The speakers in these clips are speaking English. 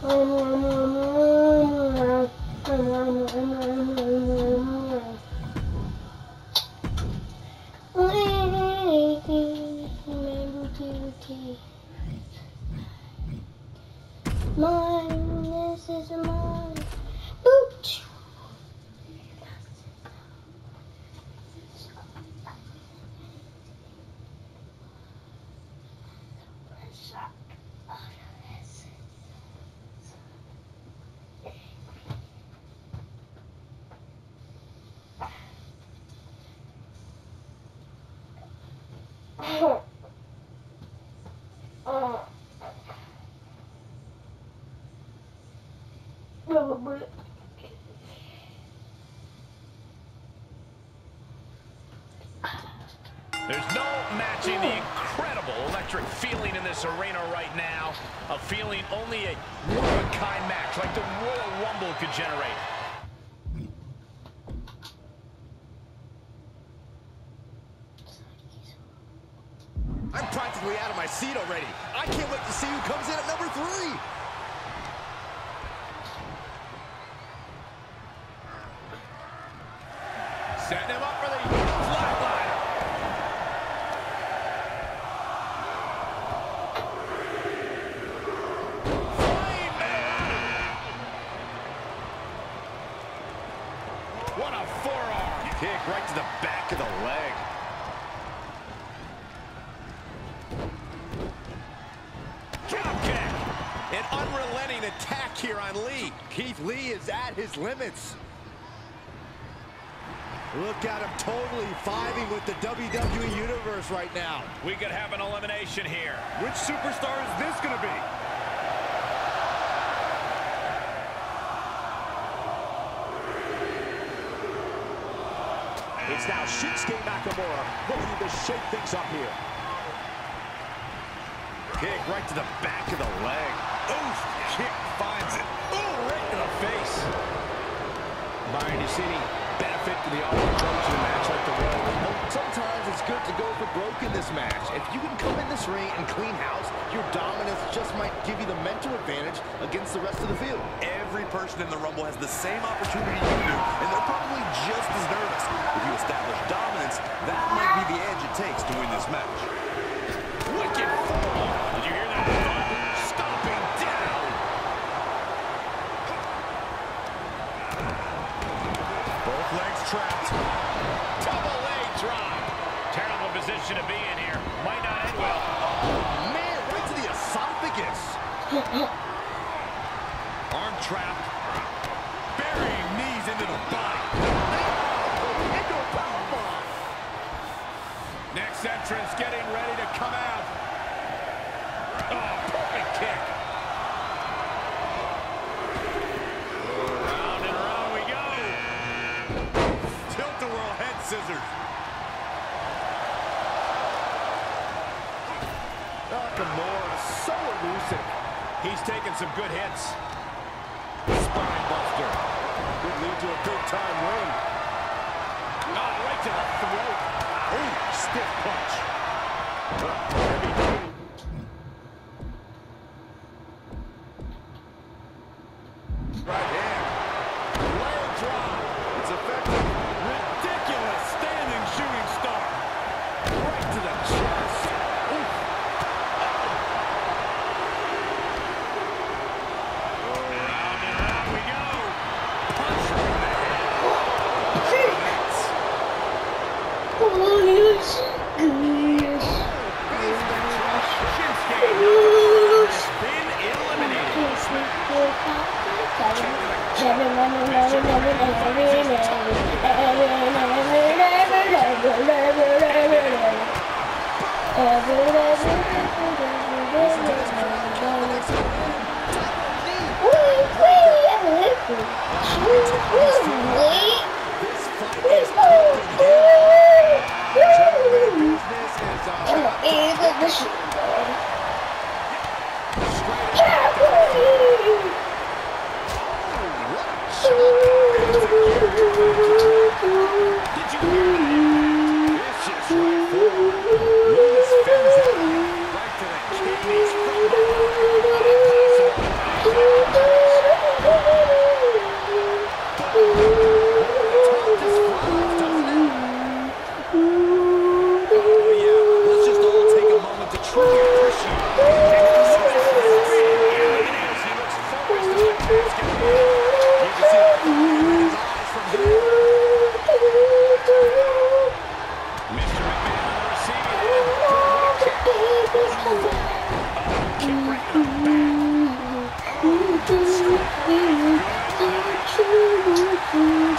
Mine, this is mine. Boop. There's no matching the incredible electric feeling in this arena right now. A feeling only a one-of-a-kind match like the Royal Rumble could generate. I'm practically out of my seat already. I can't wait to see who comes in at number 3. Setting him up for the flatliner. What a forearm. Kick right to the back of the leg. Drop kick. An unrelenting attack here on Lee. Keith Lee is at his limits. Look at him totally vibing with the WWE Universe right now. We could have an elimination here. Which superstar is this going to be? It's now Shinsuke Nakamura looking to shake things up here. Kick right to the back of the leg. Oof, kick finds it. Ooh, right to the face. Byron, you see any benefit to the all approach in a match like the Royal Rumble? Sometimes it's good to go for broke in this match. If you can come in this ring and clean house, your dominance just might give you the mental advantage against the rest of the field. Every person in the Rumble has the same opportunity you do, and they're probably just as nervous. If you establish dominance, that might be the edge it takes to win this match. Wicked forearm. Did you hear that? Stomping down. Both legs trapped. Double leg drop. Terrible position to be in here. Might not end well. Oh, man, right to the esophagus. Arm trapped. Burying knees into the body. Into a powerbomb. Next entrance getting ready to come out. Oh, perfect kick. Round and round we go. Tilt-a-whirl head scissors. Nakamura is so elusive. He's taking some good hits. Spine buster. Could lead to a big-time win. Oh, right to the throat. Ooh, stiff punch. Heavy knee. Right hand. Leg drop. It's effective. Ridiculous standing shooting star. Right to the chest. Ooh. Round and round we go. Punch from the head. Oh, yes. Yes. Beef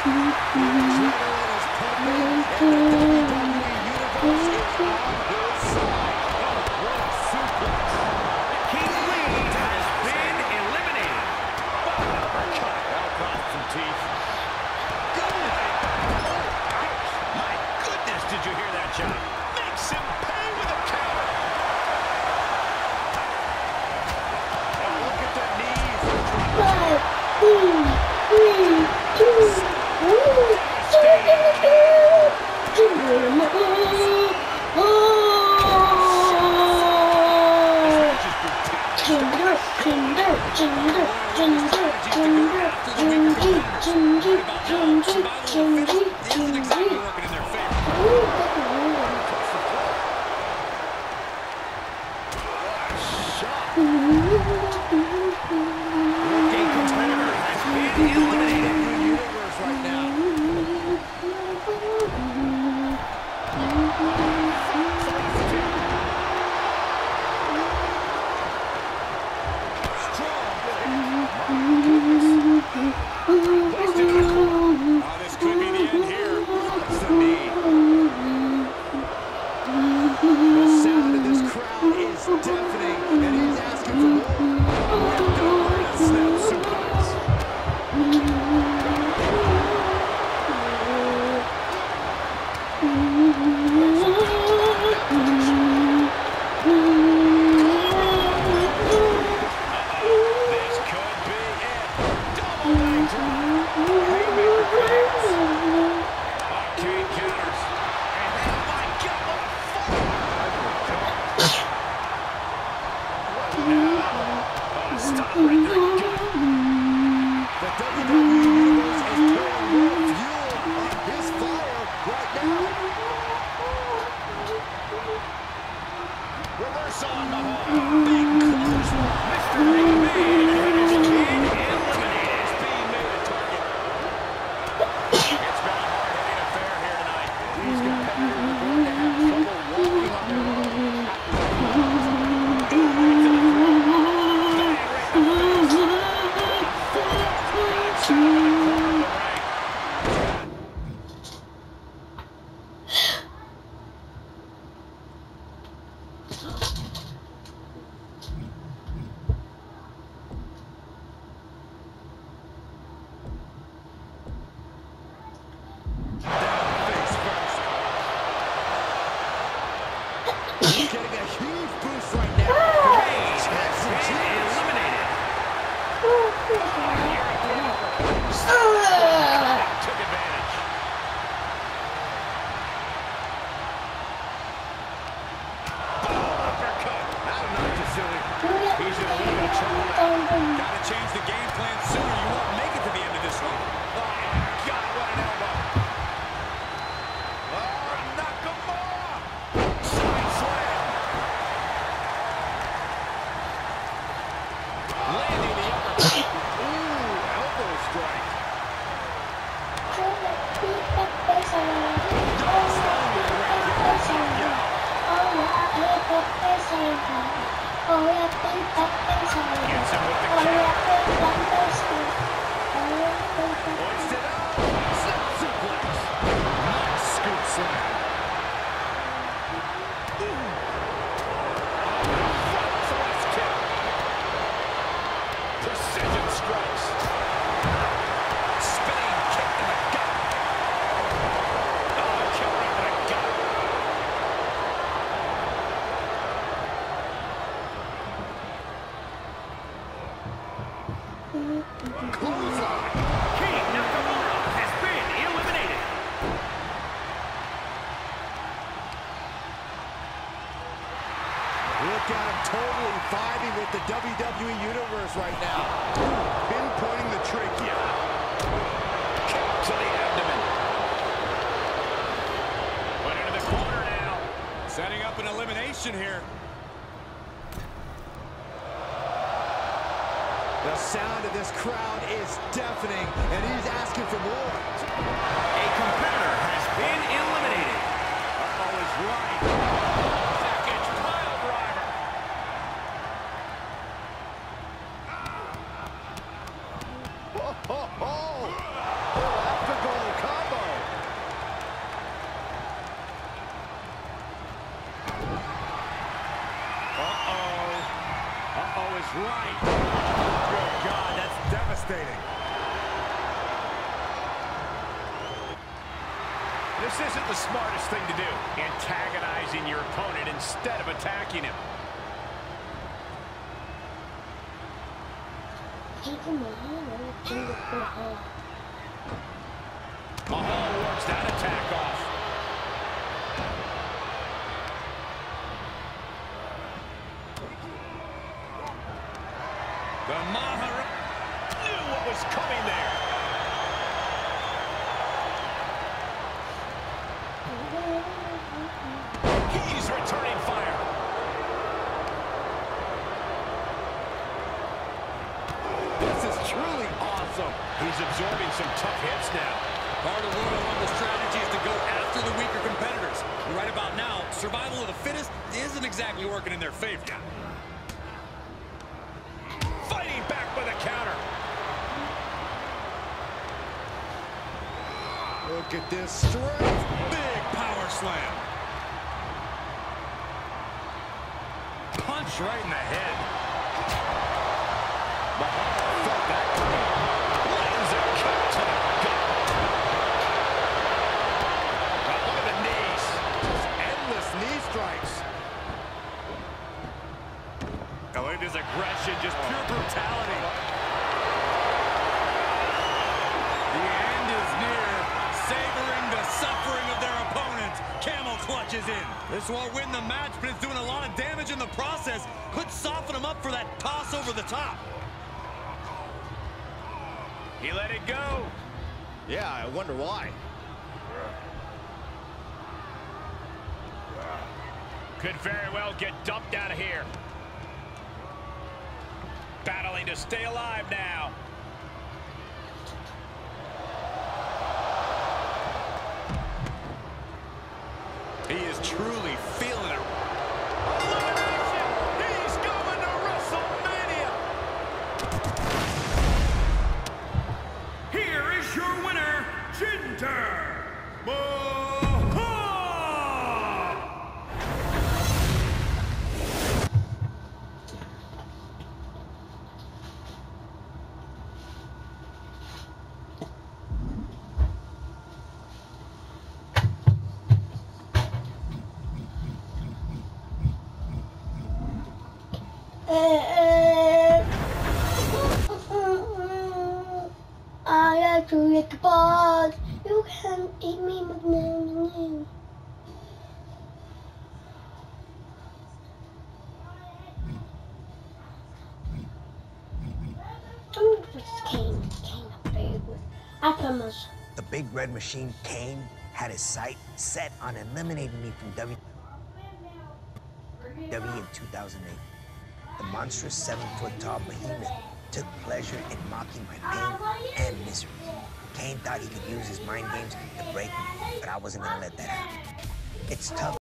Look at him totally vibing with the WWE Universe right now. Pinpointing the trachea. Kick to the abdomen. Put into the corner now. Setting up an elimination here. The sound of this crowd is deafening, and he's asking for more. A competitor has been eliminated. Uh-oh is right. Package pile driver. Oh, oh, oh. He'll have to go right. Good God, that's devastating. This isn't the smartest thing to do, antagonizing your opponent instead of attacking him. Mahal works that attack off. The Maharaja knew what was coming there. He's returning fire. This is truly awesome. He's absorbing some tough hits now. Hard to learn on the strategies to go after the weaker competitors. And right about now, survival of the fittest isn't exactly working in their favor. Fighting back with a counter. Look at this strength. Big power slam. Punch right in the head. Mahal felt that coming. Lands a cut to the gut. Now look at the knees. Just endless knee strikes. Oh, look at this aggression, just pure brutality. The end is near. Savoring the suffering of their opponents. Camel clutches in. This won't win the match, but it's doing a lot of damage in the process. Could soften him up for that toss over the top. He let it go. Yeah, I wonder why. Could very well get dumped out of here. Battling to stay alive now. He is truly feeling it. Elimination! He's going to WrestleMania! Here is your winner, Jinder Mahal! I like to lick balls. You can't eat me, McNair. Kane up there. I promise. The Big Red Machine, Kane, had his sight set on eliminating me from WWE in 2008. The monstrous 7-foot-tall behemoth took pleasure in mocking my pain and misery. Kane thought he could use his mind games to break me, but I wasn't gonna let that happen. It's tough.